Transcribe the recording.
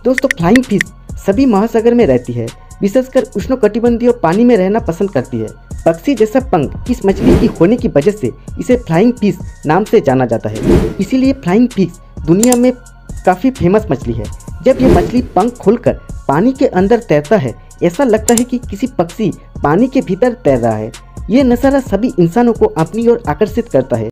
दोस्तों flying fish सभी महासागर में रहती है, विशेषकर उष्णकटिबंधीय पानी में रहना पसंद करती है। पक्षी जैसा पंख इस मछली की होने की वजह से इसे फ्लाइंग फिश नाम से जाना जाता है। इसीलिए फ्लाइंग फिश दुनिया में काफ़ी फेमस मछली है। जब ये मछली पंख खोलकर पानी के अंदर तैरता है, ऐसा लगता है कि किसी पक्षी पानी के भीतर तैर रहा है। ये नज़ारा सभी इंसानों को अपनी ओर आकर्षित करता है।